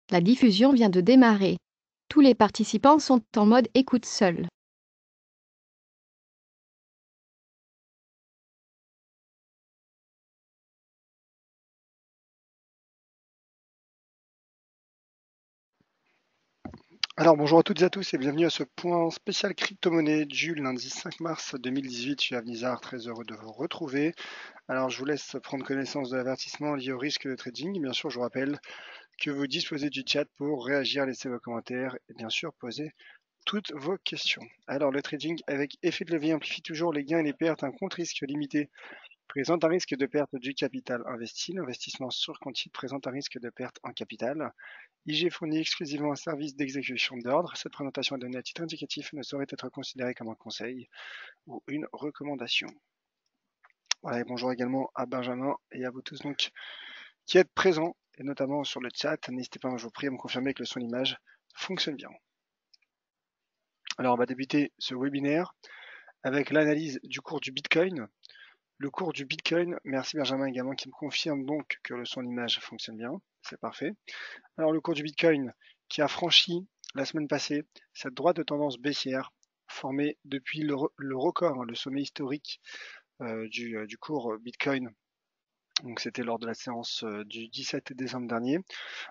La diffusion vient de démarrer. Tous les participants sont en mode écoute seul. Alors bonjour à toutes et à tous et bienvenue à ce point spécial crypto-monnaie du lundi 5 mars 2018. Je suis Avnizar, très heureux de vous retrouver. Alors je vous laisse prendre connaissance de l'avertissement lié au risque de trading. Bien sûr, je vous rappelle que vous disposez du chat pour réagir, laisser vos commentaires et bien sûr poser toutes vos questions. Alors le trading avec effet de levier amplifie toujours les gains et les pertes. Un compte risque limité présente un risque de perte du capital investi. L'investissement sur compte titre présente un risque de perte en capital. IG fournit exclusivement un service d'exécution d'ordre. Cette présentation est donnée à titre indicatif et ne saurait être considérée comme un conseil ou une recommandation. Voilà, et bonjour également à Benjamin et à vous tous donc qui êtes présents, et notamment sur le chat. N'hésitez pas, je vous prie, à me confirmer que le son image fonctionne bien. Alors on va débuter ce webinaire avec l'analyse du cours du Bitcoin. Le cours du Bitcoin, merci Benjamin également qui me confirme donc que le son image fonctionne bien, c'est parfait. Alors le cours du Bitcoin qui a franchi la semaine passée cette droite de tendance baissière formée depuis le record, le sommet historique du cours Bitcoin. Donc c'était lors de la séance du 17 décembre dernier.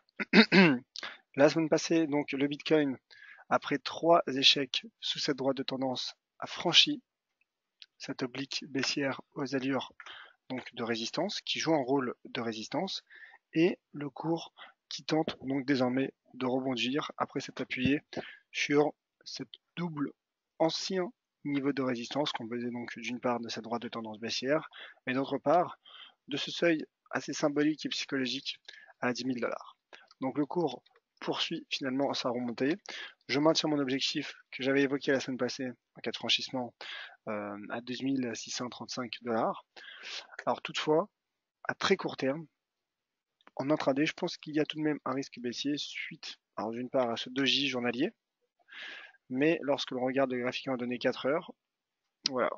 La semaine passée, donc le Bitcoin, après 3 échecs sous cette droite de tendance, a franchi cette oblique baissière aux allures donc de résistance, qui joue un rôle de résistance, et le cours qui tente donc désormais de rebondir après s'être appuyé sur cette double ancien niveau de résistance qu'on faisait donc d'une part de cette droite de tendance baissière, et d'autre part de ce seuil assez symbolique et psychologique à 10 000 $. Donc le cours poursuit finalement sa remontée. Je maintiens mon objectif que j'avais évoqué la semaine passée en cas de franchissement à 12 635 $. Alors toutefois, à très court terme, en intraday, je pense qu'il y a tout de même un risque baissier suite, alors d'une part à ce doji journalier, mais lorsque l'on regarde le graphique en données 4 heures, voilà,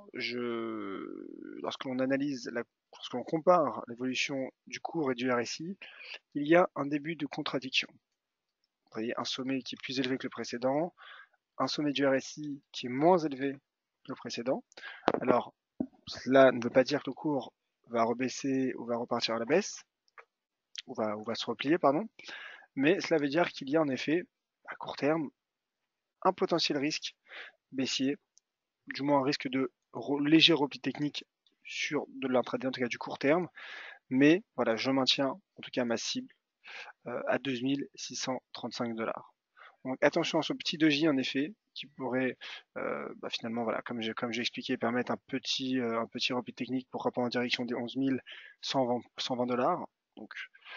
lorsque l'on analyse, lorsque l'on compare l'évolution du cours et du RSI, il y a un début de contradiction. Vous voyez, un sommet qui est plus élevé que le précédent, un sommet du RSI qui est moins élevé que le précédent. Alors, cela ne veut pas dire que le cours va rebaisser ou va repartir à la baisse, ou va se replier, pardon, mais cela veut dire qu'il y a en effet, à court terme, un potentiel risque baissier, du moins un risque de léger repli technique sur de l'intraday, en tout cas du court terme, mais voilà, je maintiens en tout cas ma cible à 12 635 $. Donc attention à ce petit doji en effet, qui pourrait finalement, voilà, comme j'ai expliqué, permettre un petit repli technique, pourquoi pas en direction des 11 120 $. Donc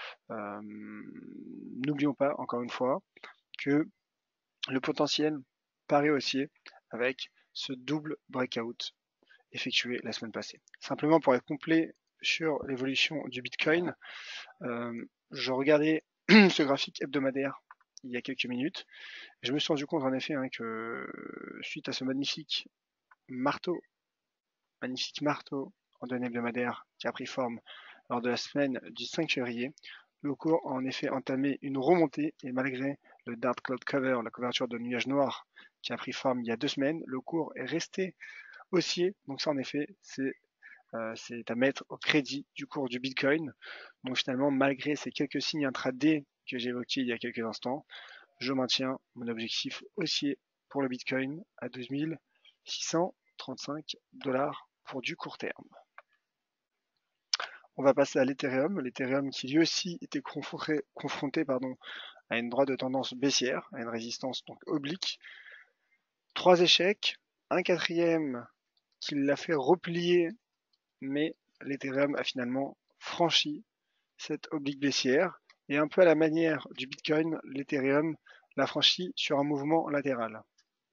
n'oublions pas, encore une fois, que le potentiel paraît haussier avec ce double breakout effectué la semaine passée. Simplement pour être complet sur l'évolution du Bitcoin, je regardais ce graphique hebdomadaire il y a quelques minutes. Et je me suis rendu compte en effet que suite à ce magnifique marteau en données hebdomadaires qui a pris forme lors de la semaine du 5 février, le cours a en effet entamé une remontée et malgré le Dark Cloud Cover, la couverture de nuages noirs qui a pris forme il y a 2 semaines, le cours est resté haussier. Donc ça en effet, c'est à mettre au crédit du cours du Bitcoin. Donc finalement, malgré ces quelques signes intraday que j'ai évoqués il y a quelques instants, je maintiens mon objectif haussier pour le Bitcoin à 12 635 $ pour du court terme. On va passer à l'Ethereum qui lui aussi était confronté à une droite de tendance baissière, à une résistance donc oblique. 3 échecs, un quatrième qui l'a fait replier, mais l'Ethereum a finalement franchi cette oblique baissière, et un peu à la manière du Bitcoin, l'Ethereum l'a franchi sur un mouvement latéral.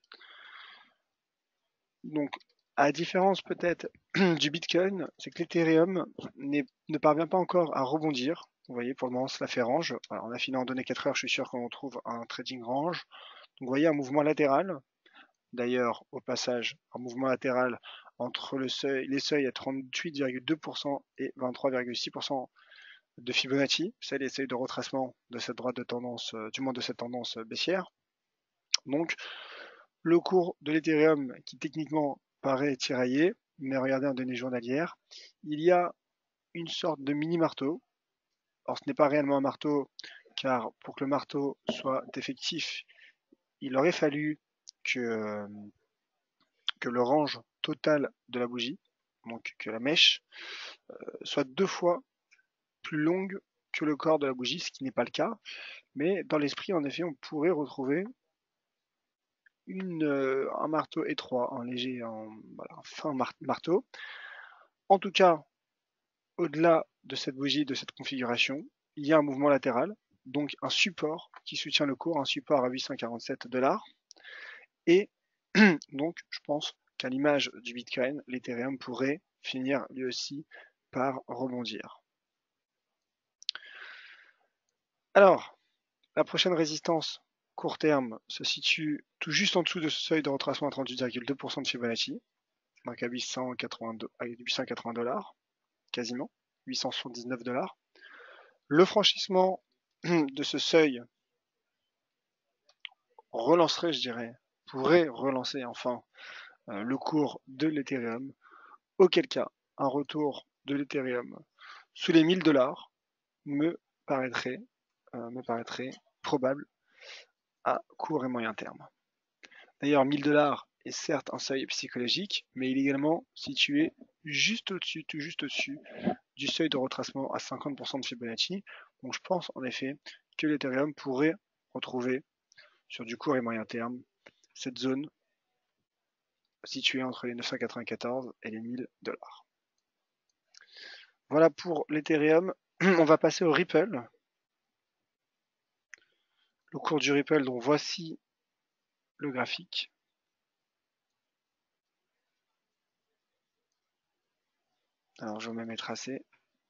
Donc, à la différence peut-être du Bitcoin, c'est que l'Ethereum ne parvient pas encore à rebondir. Vous voyez, pour le moment, cela fait range. Alors, en affilant en données 4 heures, je suis sûr qu'on trouve un trading range. Donc, vous voyez un mouvement latéral. D'ailleurs, au passage, un mouvement latéral entre les seuils à 38,2% et 23,6% de Fibonacci, c'est les seuils de retracement de cette droite de tendance, du moins de cette tendance baissière. Donc le cours de l'Ethereum qui techniquement paraît tiraillé, mais regardez en données journalières, il y a une sorte de mini marteau. Alors ce n'est pas réellement un marteau, car pour que le marteau soit effectif, il aurait fallu que le range total de la bougie, donc que la mèche, soit 2 fois plus longue que le corps de la bougie, ce qui n'est pas le cas. Mais dans l'esprit, en effet, on pourrait retrouver un marteau étroit, un léger, voilà, un fin marteau. En tout cas, au-delà de cette bougie, de cette configuration, il y a un mouvement latéral, donc un support qui soutient le cours, un support à 847$. Et donc, je pense qu'à l'image du Bitcoin, l'Ethereum pourrait finir lui aussi par rebondir. Alors, la prochaine résistance court terme se situe tout juste en dessous de ce seuil de retracement à 38,2% de Fibonacci, donc à 880$, quasiment, 879$. Le franchissement de ce seuil relancerait, je dirais, pourrait relancer enfin le cours de l'Ethereum, auquel cas un retour de l'Ethereum sous les 1000$ me paraîtrait probable à court et moyen terme. D'ailleurs, 1000$ est certes un seuil psychologique, mais il est également situé juste au-dessus, tout juste au-dessus du seuil de retracement à 50% de Fibonacci. Donc je pense en effet que l'Ethereum pourrait retrouver sur du court et moyen terme cette zone située entre les 994 et les 1000$. Voilà pour l'Ethereum. On va passer au Ripple. Le cours du Ripple, donc voici le graphique. Alors je vais même tracé.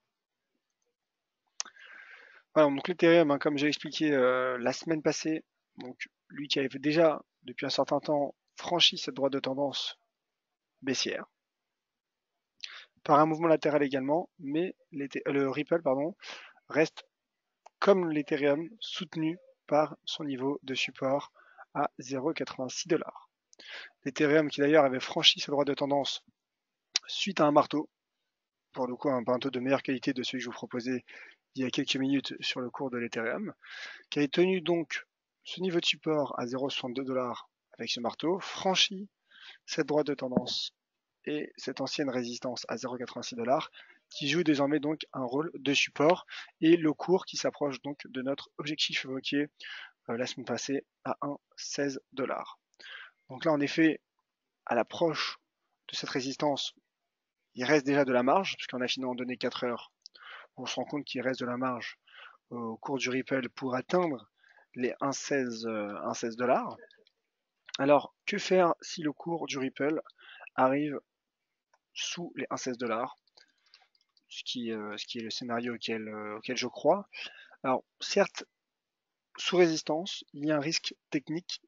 Voilà, donc l'Ethereum, comme j'ai expliqué la semaine passée, donc lui qui avait déjà depuis un certain temps franchi cette droite de tendance baissière, par un mouvement latéral également, mais le Ripple reste comme l'Ethereum soutenu par son niveau de support à 0,86$. L'Ethereum qui d'ailleurs avait franchi sa droite de tendance suite à un marteau, pour le coup un marteau de meilleure qualité de celui que je vous proposais il y a quelques minutes sur le cours de l'Ethereum, qui avait tenu donc ce niveau de support à 0,62$ avec ce marteau, franchi cette droite de tendance et cette ancienne résistance à 0,86$, qui joue désormais donc un rôle de support, et le cours qui s'approche donc de notre objectif évoqué la semaine passée à 1,16$. Donc là en effet, à l'approche de cette résistance, il reste déjà de la marge, puisqu'en affinant en données 4 heures, on se rend compte qu'il reste de la marge au cours du Ripple pour atteindre les 1,16$. Alors, que faire si le cours du Ripple arrive sous les 1,16$, ce qui est le scénario auquel je crois. Alors, certes, sous résistance, il y a un risque technique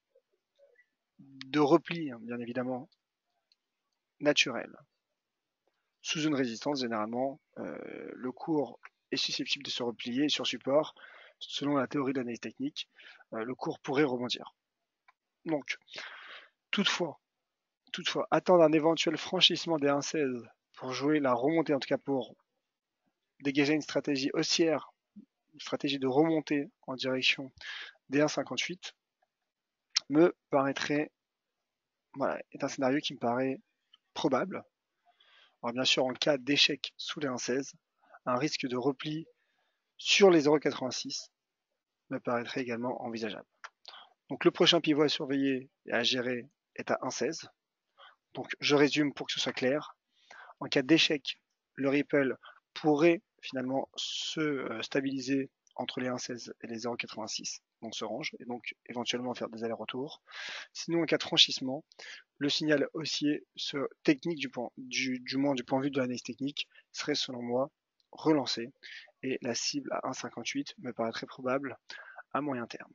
de repli, bien évidemment, naturel. Sous une résistance, généralement, le cours est susceptible de se replier sur support. Selon la théorie de l'analyse technique, le cours pourrait rebondir. Donc, toutefois, attendre un éventuel franchissement des 1,16 pour jouer la remontée, en tout cas pour dégager une stratégie haussière, une stratégie de remontée en direction des 1,58, me paraîtrait, voilà, est un scénario qui me paraît probable. Alors bien sûr, en cas d'échec sous les 1,16, un risque de repli sur les 0,86 me paraîtrait également envisageable. Donc le prochain pivot à surveiller et à gérer est à 1,16. Donc je résume pour que ce soit clair. En cas d'échec, le Ripple pourrait finalement se stabiliser entre les 1,16 et les 0,86, donc ce range, et donc éventuellement faire des allers-retours. Sinon, en cas de franchissement, le signal haussier technique du moins du point de vue de l'analyse technique serait selon moi relancé, et la cible à 1,58 me paraît très probable à moyen terme.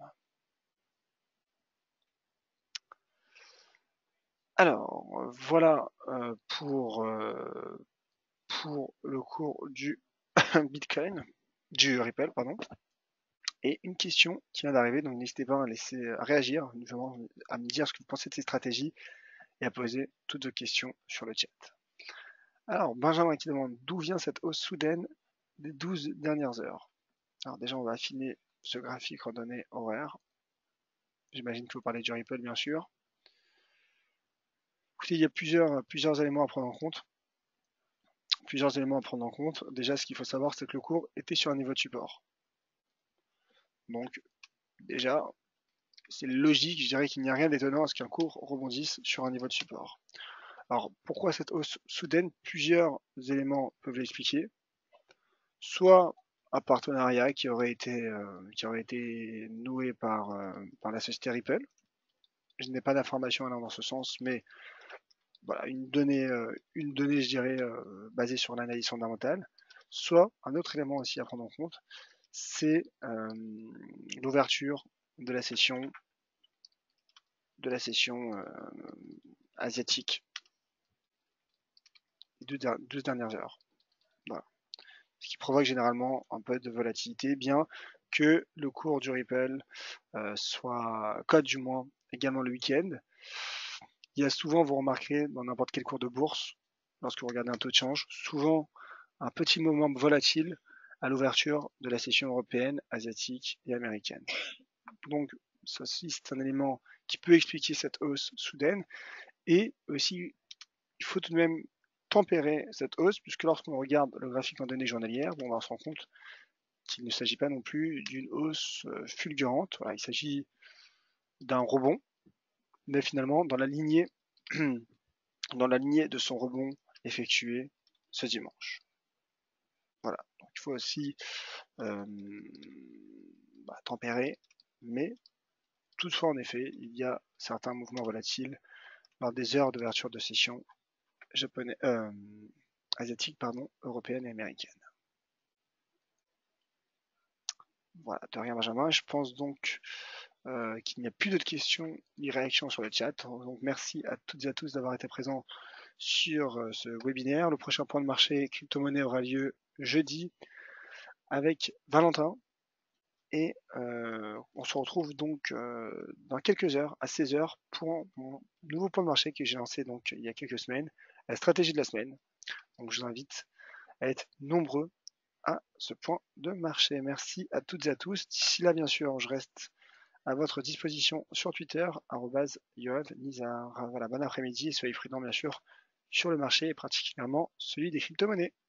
Alors, voilà pour le cours du Bitcoin. du Ripple, pardon. Et une question qui vient d'arriver, donc n'hésitez pas à réagir, notamment à me dire ce que vous pensez de ces stratégies et à poser toutes vos questions sur le chat. Alors, Benjamin qui demande d'où vient cette hausse soudaine des 12 dernières heures. Alors déjà, on va affiner ce graphique en données horaires. J'imagine que vous parlez du Ripple, bien sûr. Écoutez, il y a plusieurs éléments à prendre en compte. Déjà, ce qu'il faut savoir, c'est que le cours était sur un niveau de support. Donc, déjà, c'est logique, je dirais qu'il n'y a rien d'étonnant à ce qu'un cours rebondisse sur un niveau de support. Alors, pourquoi cette hausse soudaine? Plusieurs éléments peuvent l'expliquer. Soit un partenariat qui aurait été noué par la société Ripple. Je n'ai pas d'informations allant dans ce sens, mais voilà, une donnée, je dirais, basée sur l'analyse fondamentale. Soit un autre élément aussi à prendre en compte, c'est l'ouverture de la session asiatique des 12 dernières heures. Voilà. Ce qui provoque généralement un peu de volatilité, bien que le cours du Ripple cote du moins également le week-end. Il y a souvent, vous remarquerez, dans n'importe quel cours de bourse, lorsque vous regardez un taux de change, souvent un petit moment volatile à l'ouverture de la session européenne, asiatique et américaine. Donc, ceci, c'est un élément qui peut expliquer cette hausse soudaine. Et aussi, il faut tout de même tempérer cette hausse, puisque lorsqu'on regarde le graphique en données journalières, on va se rendre compte qu'il ne s'agit pas non plus d'une hausse fulgurante. Voilà, il s'agit d'un rebond, mais finalement dans la lignée de son rebond effectué ce dimanche. Voilà, donc il faut aussi tempérer, mais toutefois en effet, il y a certains mouvements volatiles lors des heures d'ouverture de session asiatique, européenne et américaine. Voilà, de rien Benjamin. Je pense donc qu'il n'y a plus d'autres questions ni réactions sur le chat. Donc merci à toutes et à tous d'avoir été présents sur ce webinaire. Le prochain point de marché crypto-monnaie aura lieu jeudi avec Valentin. Et on se retrouve donc dans quelques heures, à 16h, pour mon nouveau point de marché que j'ai lancé donc il y a quelques semaines, la stratégie de la semaine. Donc je vous invite à être nombreux à ce point de marché. Merci à toutes et à tous. D'ici là, bien sûr, je reste à votre disposition sur Twitter, @yoavnizar. Voilà, bon après-midi et soyez prudents, bien sûr, sur le marché et particulièrement celui des crypto-monnaies.